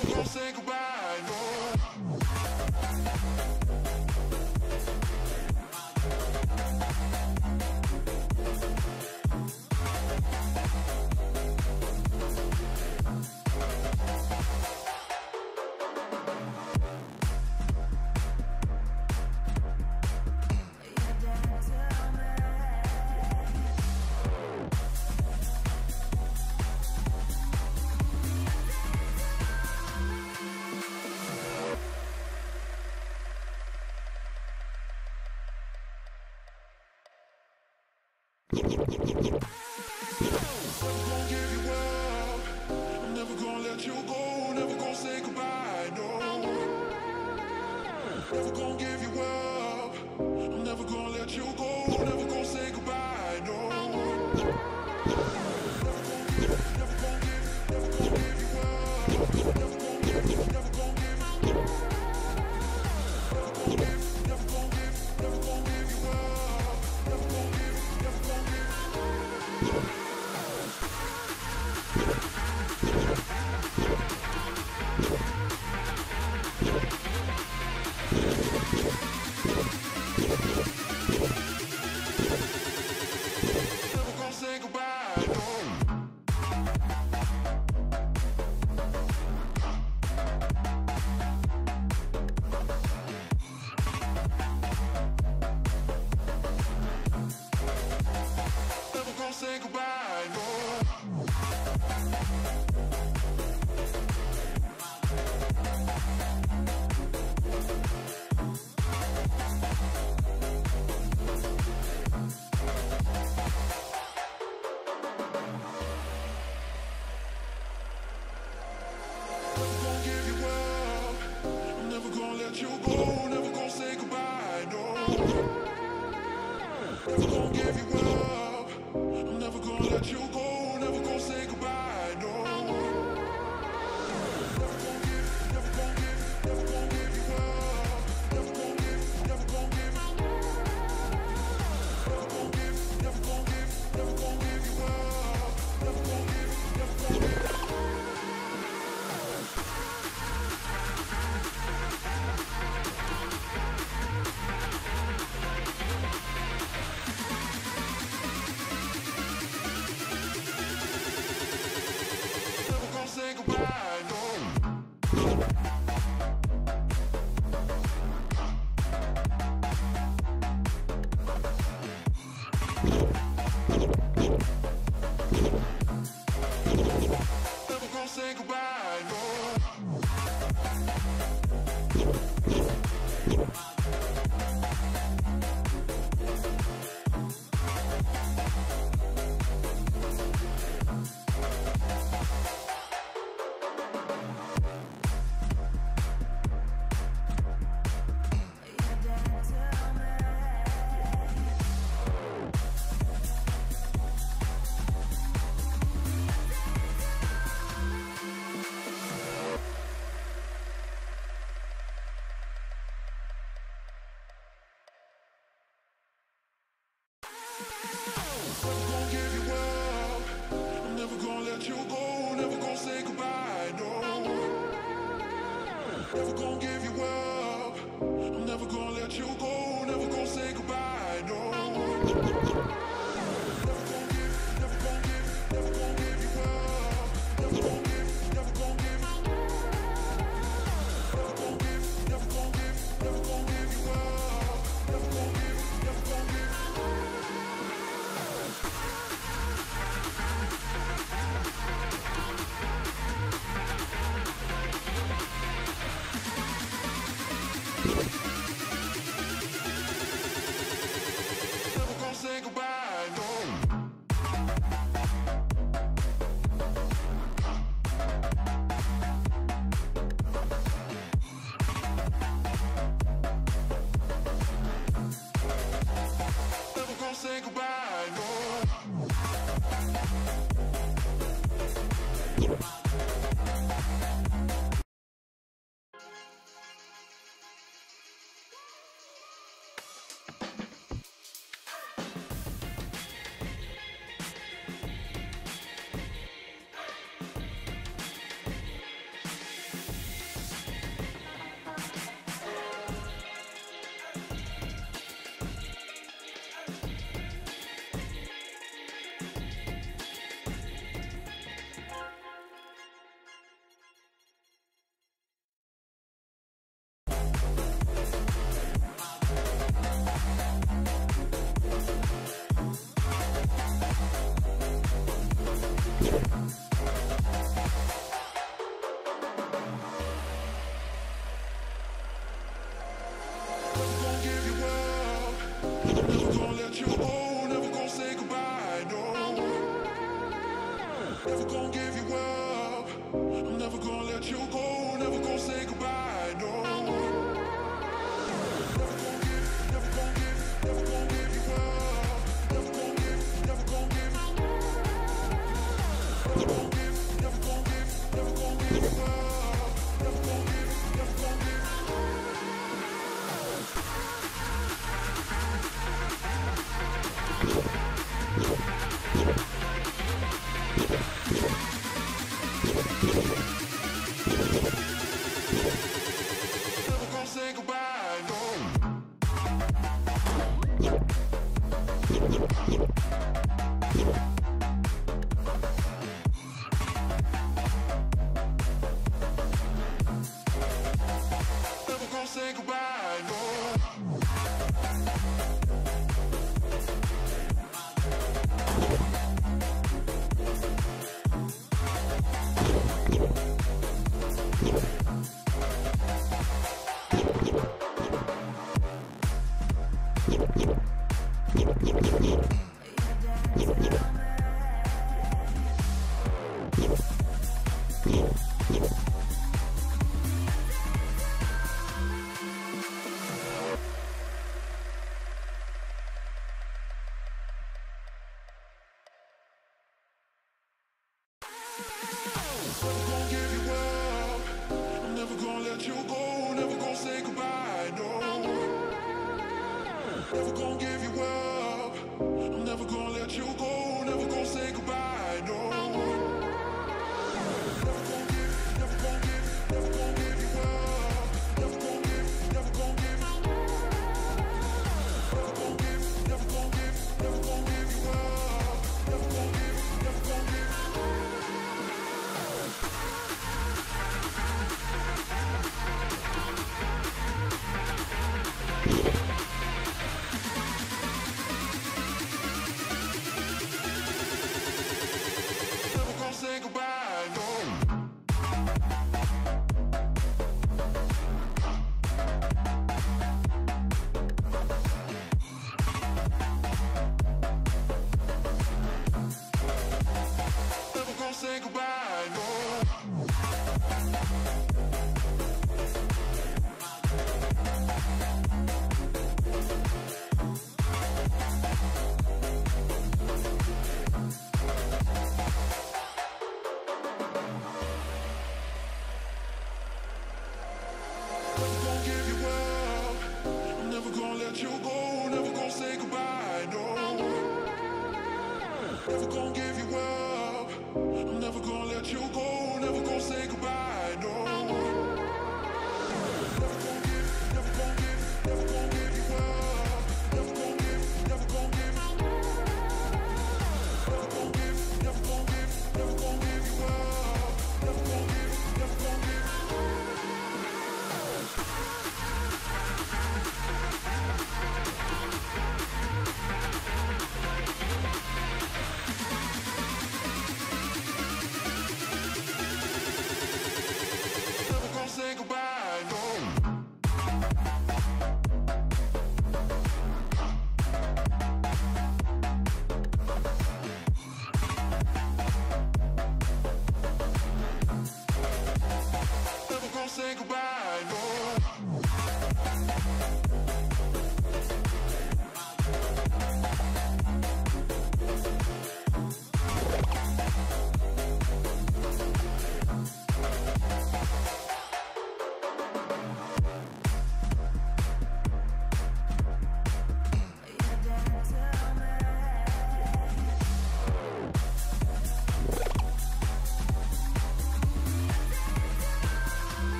gonna say goodbye, no.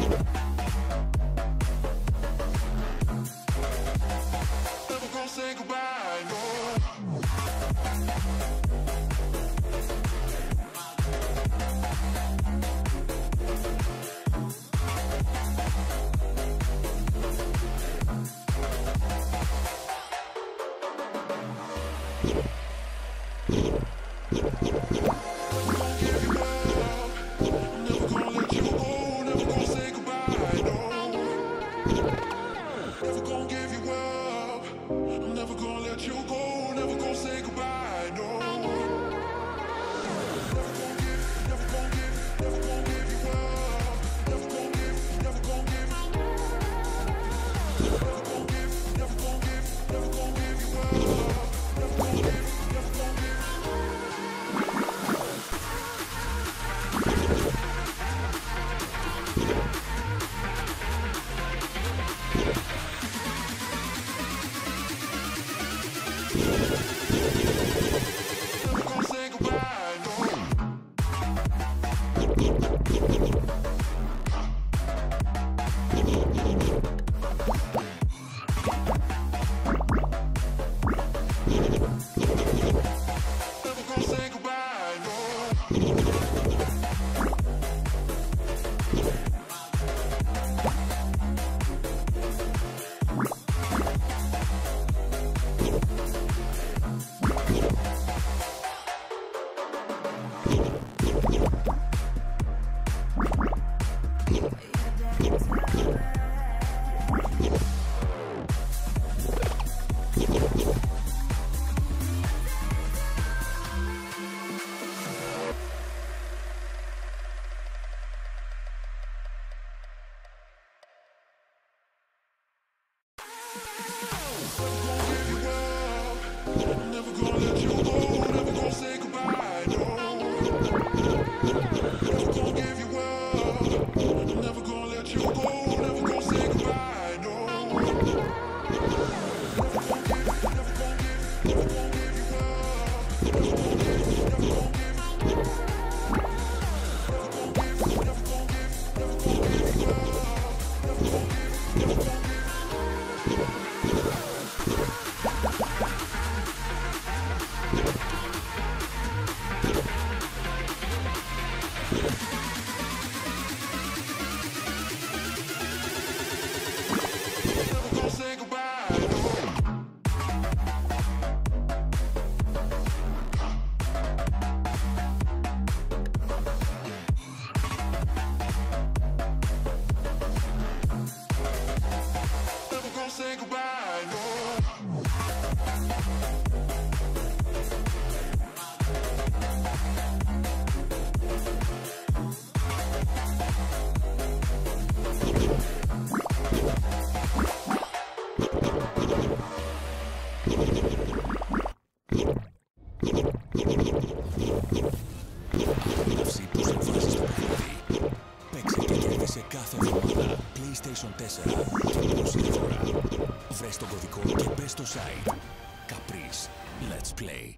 PlayStation 4 και 20 φορά. Βρες τον κωδικό και μπες στο site. Caprice. Let's play.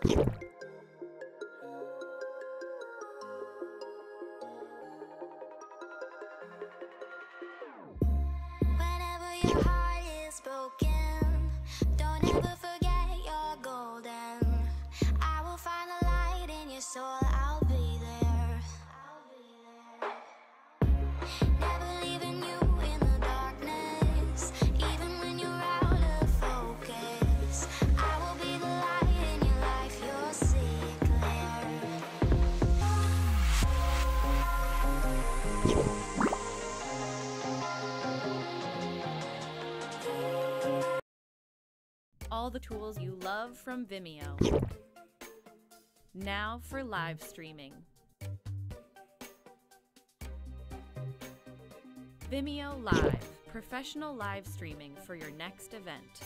Whenever your heart is broken, don't ever forget you're golden. I will find the light in your soul, I'll be there. Never leaving you in the darkness, even when you're out of focus. I will be the light in your life, you'll see it clear. All the tools you love from Vimeo. Now for live streaming. Vimeo Live, professional live streaming for your next event.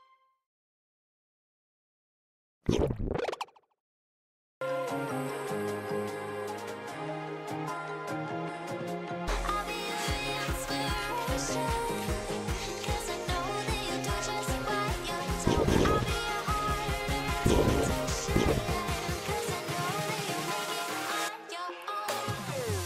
I'll be your inspiration, 'cause I know that you do just what you're told. I'll be your heart and temptation, 'cause I know that you make it on your own.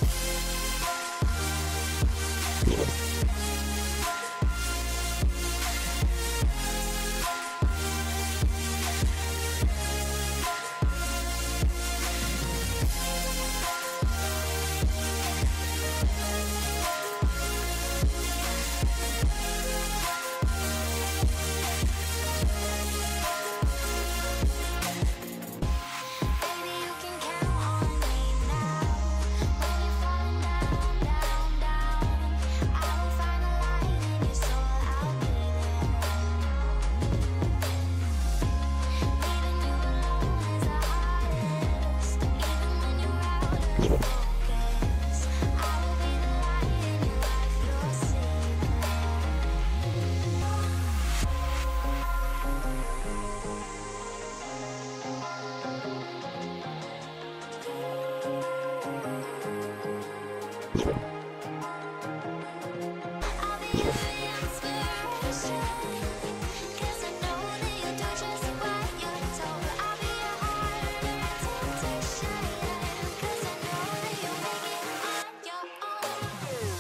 Baby, you can count on me now. When you're falling down, down, down, I will find the light in your soul, I'll be there. Leaving you alone is the hardest, even when you're out of focus. I will be the light in your life, you'll see it clear. I'll be your inspiration, 'cause I know that you do just what you're told. I'll be your heart and temptation, 'cause I know that you make it on your own.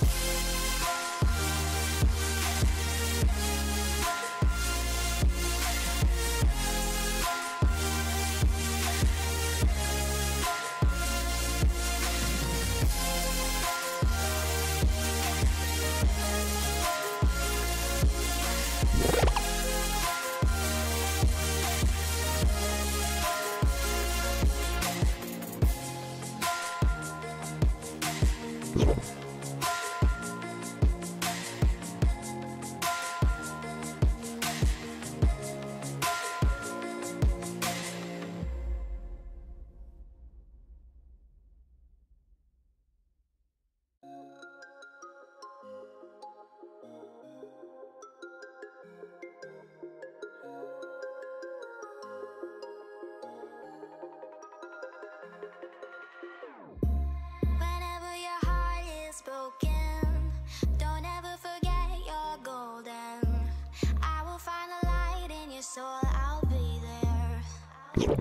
Whenever your heart is broken, don't ever forget you're golden. I will find the light in your soul, I'll be there.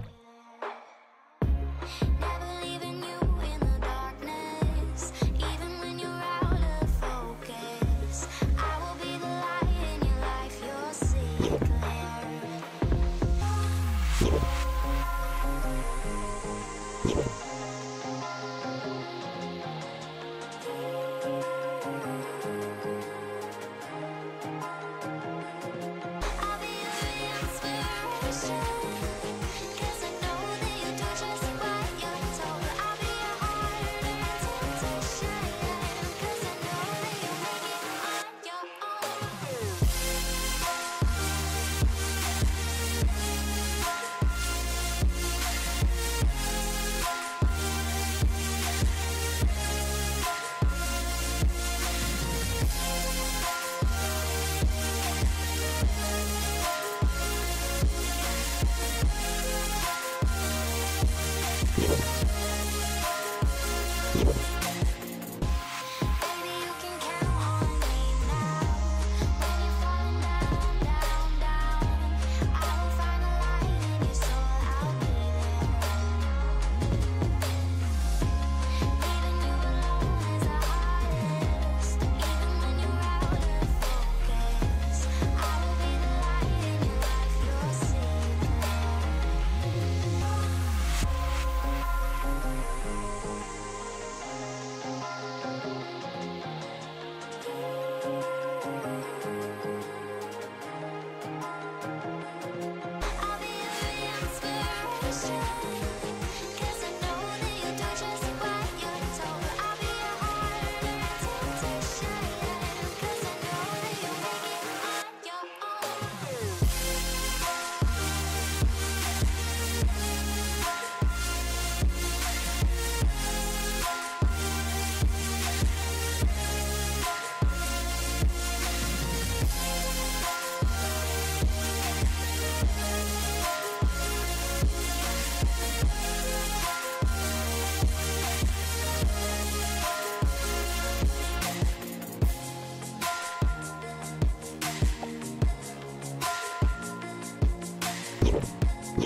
Never leaving you in the darkness, even when you're out of focus. I will be the light in your life, you'll see it clear. I'll be your inspiration, 'cause I know that you do just what you're told. I'll be your heart and temptation, 'cause I know that you make it on your own.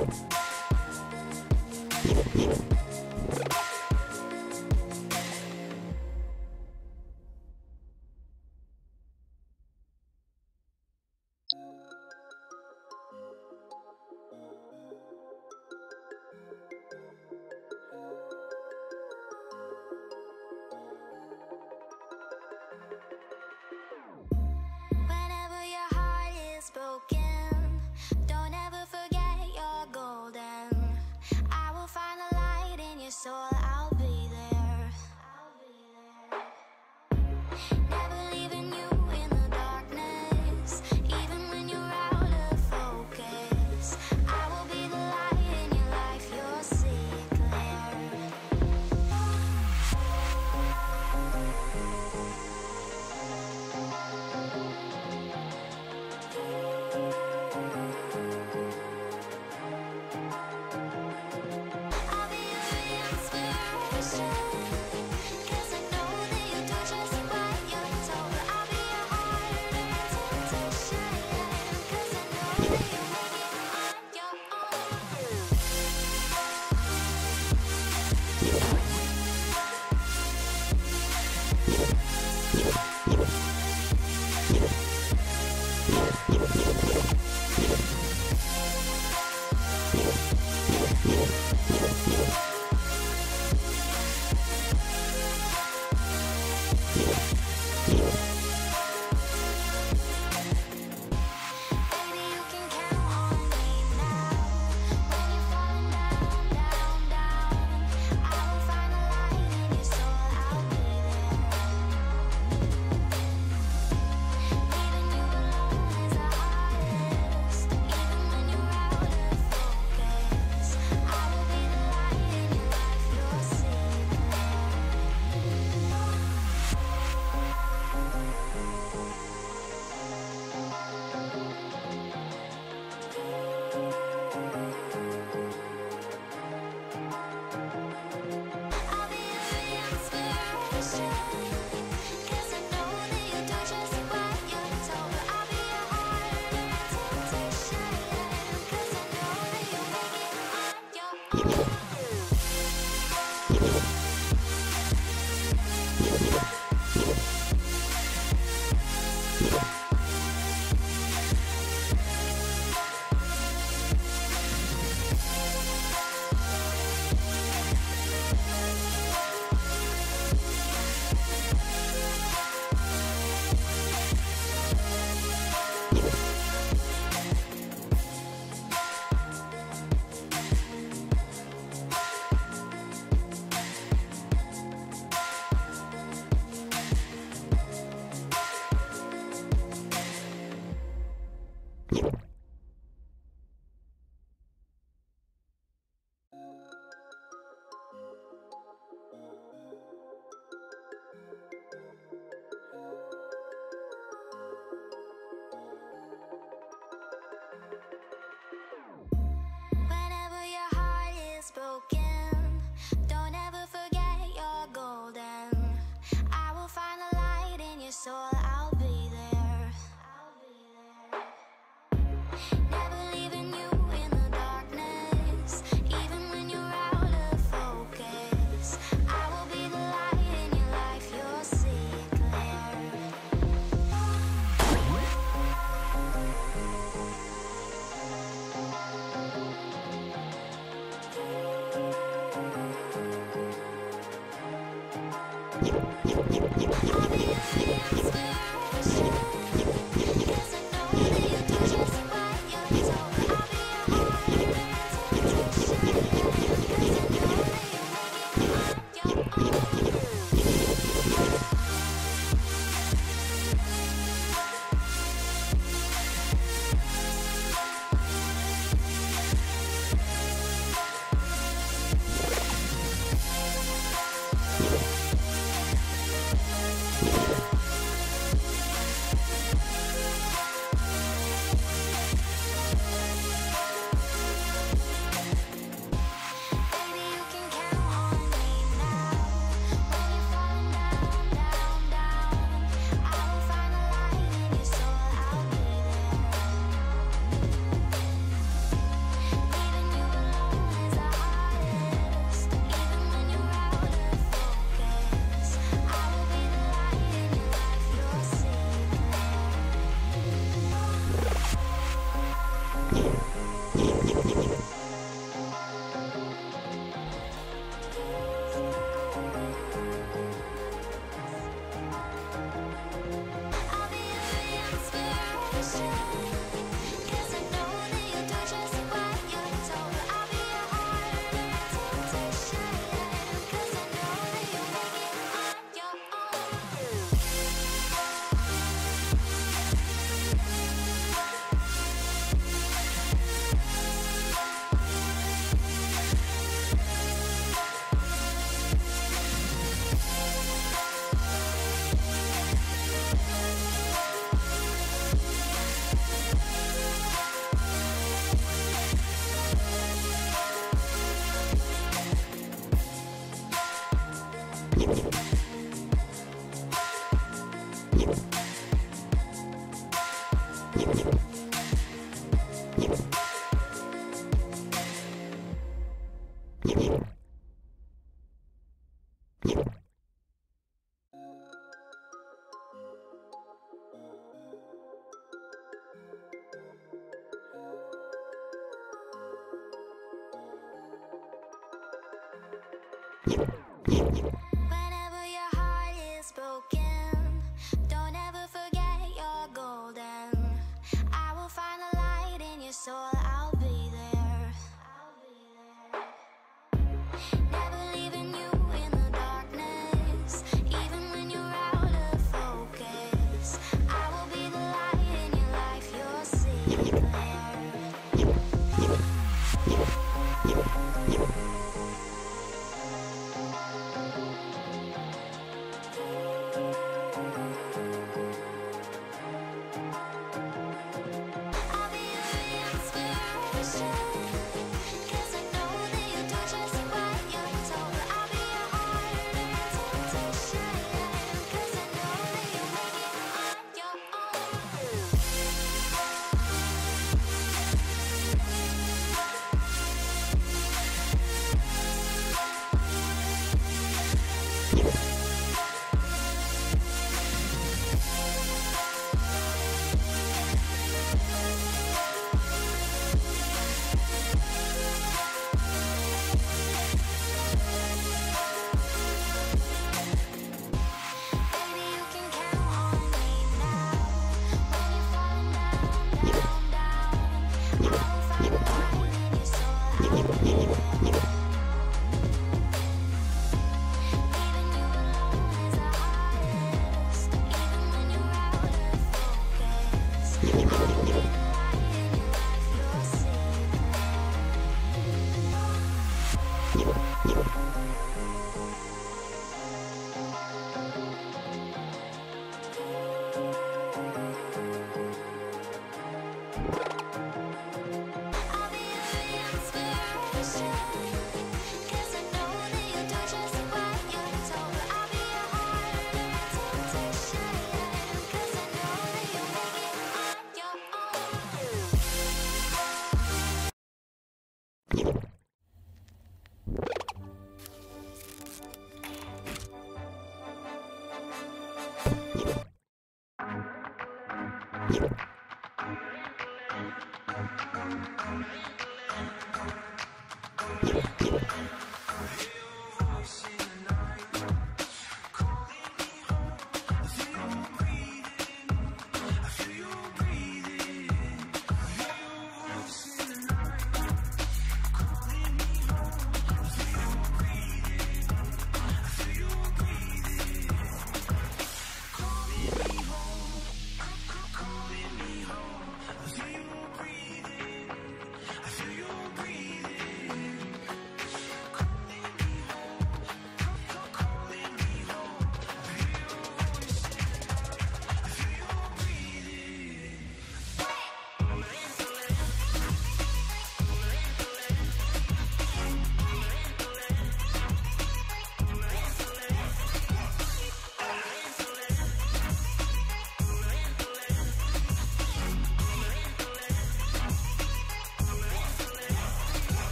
Whenever your heart is broken, don't ever forget you're golden. I will find the light in your soul, I'll be there. Never leaving you in the darkness, even when you're out of focus. I will be the light in your life, you'll see it clear. I'll be your inspiration, 'cause I know that you do just what you're told. I'll be your heart and temptation, 'cause I know that you make it on your Baby, you can count on me now. When you're falling down, down, down, I will find the light in your soul, I'll be there. Leaving you alone is the hardest, even when you're out of focus. I will be the light in your life, you'll see it clear. I'll be your inspiration, 'cause I know that you do just what you're told. I'll be your heart and temptation, 'cause I know that you make it on your Whenever your heart is broken, don't ever forget you're golden. I will find the light in your soul, I'll be there. Never leaving you in the darkness, even when you're out of focus. I will be the light in your life, you'll see it clear. I'll be your inspiration, 'cause I know that you do just what you're told. I'll be your heart and temptation, 'cause I know that you make it on your own. Whenever your heart is broken, don't ever forget you're golden. I will find the light in your soul, I'll be there. Never leaving you in the darkness, even when you're out of focus. I will be the light in your life, you'll see clear. I'll be your inspiration, 'cause I know that you do just what you're told. I'll be your heart and temptation, 'cause I know that you make it on your own. Baby, you can count on me now. When you're falling down, down, down, I will find the light in your soul, I'll be there. Leaving you alone is the hardest, even when you're out of focus. I will be the light in your life, you'll see I'll be your inspiration, 'cause I know that you do just what you're told. I'll be your heart and temptation, 'cause I know that you make it on your own.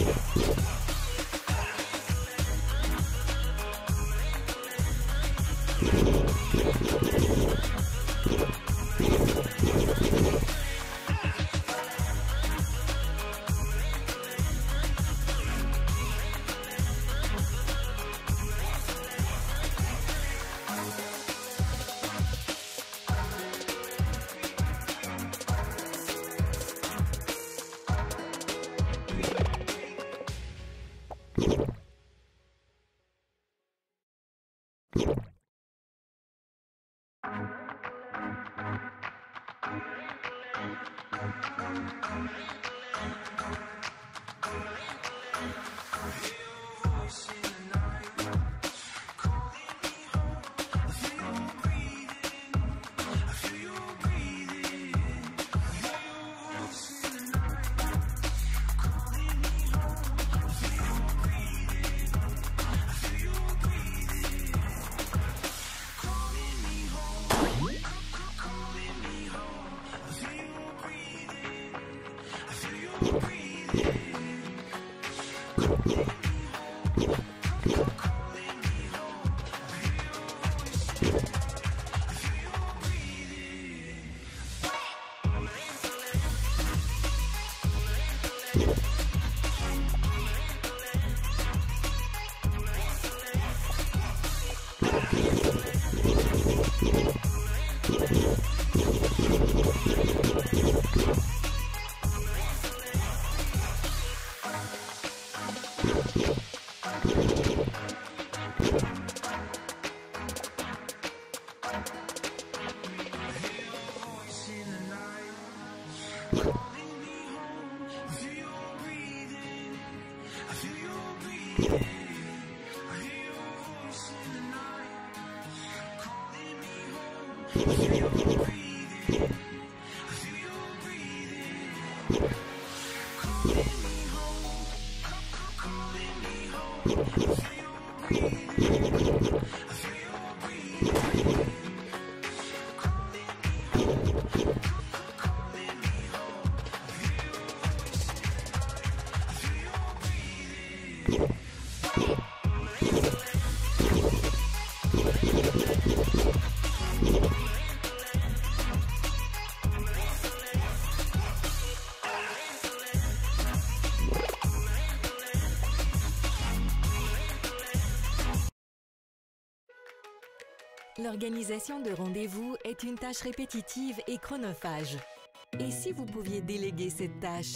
L'organisation de rendez-vous est une tâche répétitive et chronophage. Et si vous pouviez déléguer cette tâche?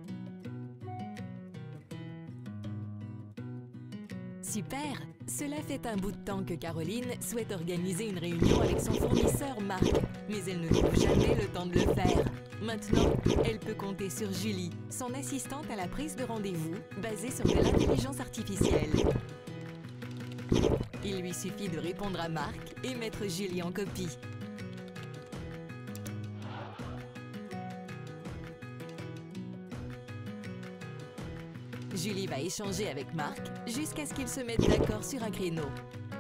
Super! Cela fait un bout de temps que Caroline souhaite organiser une réunion avec son fournisseur Marc, mais elle ne trouve jamais le temps de le faire. Maintenant, elle peut compter sur Julie, son assistante à la prise de rendez-vous, basée sur de l'intelligence artificielle. Il lui suffit de répondre à Marc et mettre Julie en copie. Julie va échanger avec Marc jusqu'à ce qu'ils se mettent d'accord sur un créneau.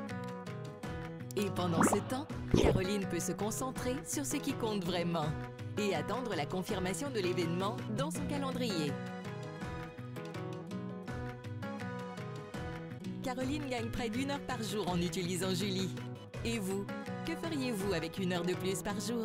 Et pendant ce temps, Caroline peut se concentrer sur ce qui compte vraiment et attendre la confirmation de l'événement dans son calendrier. Caroline gagne près d'1 heure par jour en utilisant Julie. Et vous, que feriez-vous avec 1 heure de plus par jour?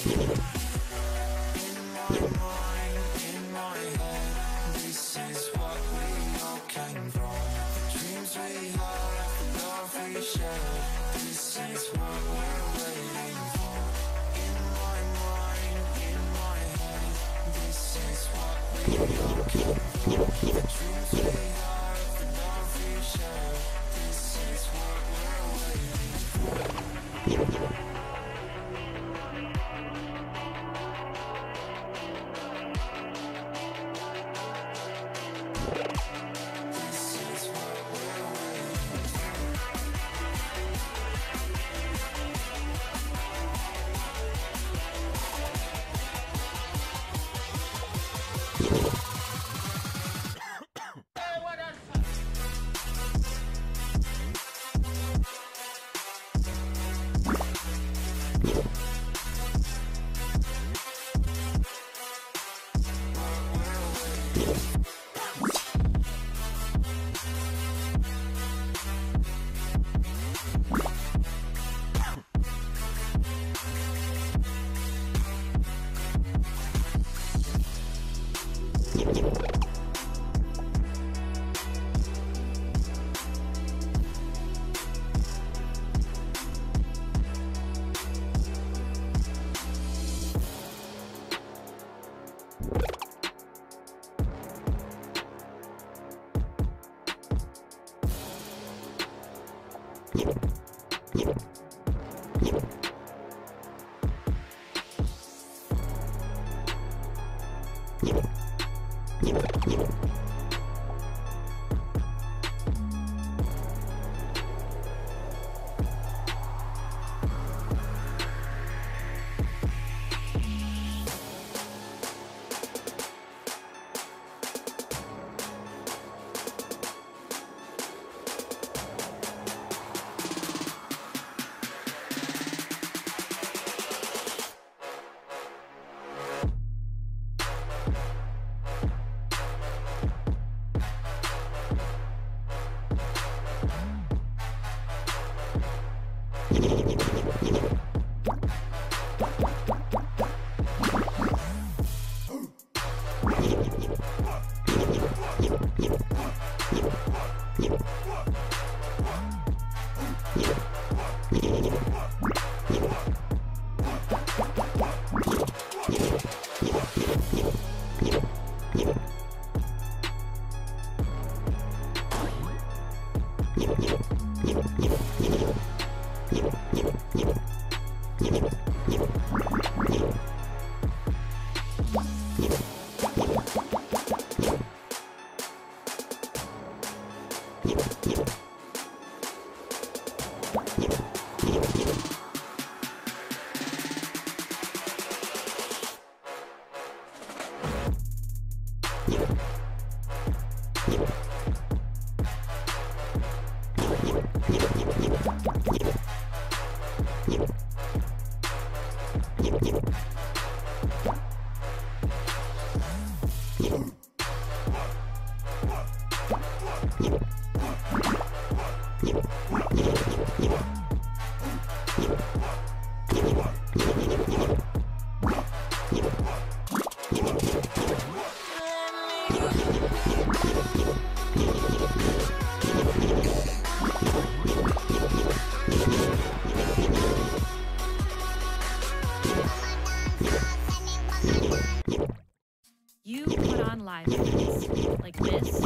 You put on live events like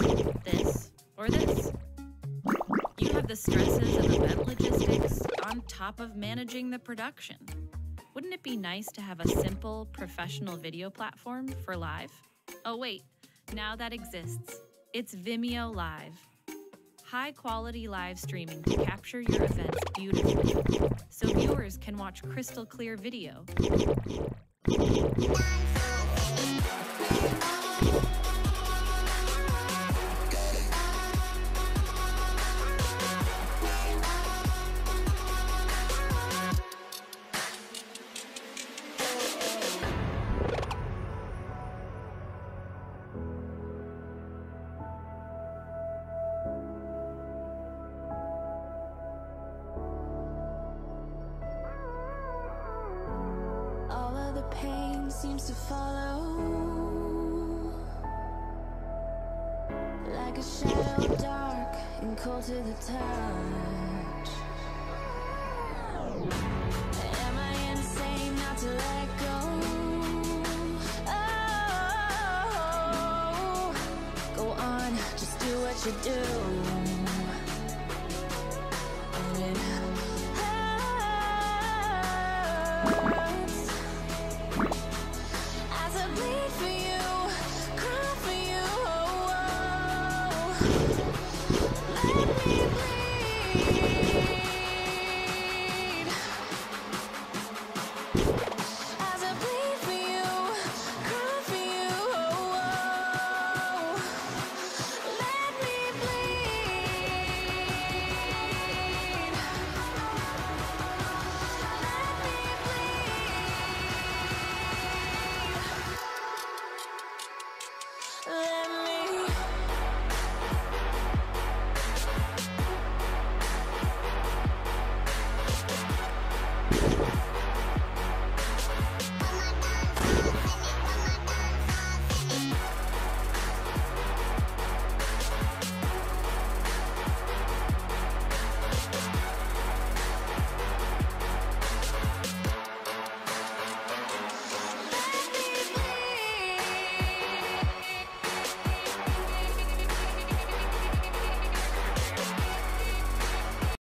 this, or this. You have the stresses of event logistics on top of managing the production. Wouldn't it be nice to have a simple, professional video platform for live? Oh wait, now that exists. It's Vimeo Live. High-quality live streaming to capture your events beautifully, so viewers can watch crystal clear video. All of pain seems to follow like a shadow, dark and cold to the touch. Am I insane not to let go? Oh, go on, just do what you do. And it hurts as I bleed for you, cry for you. Let me bleed.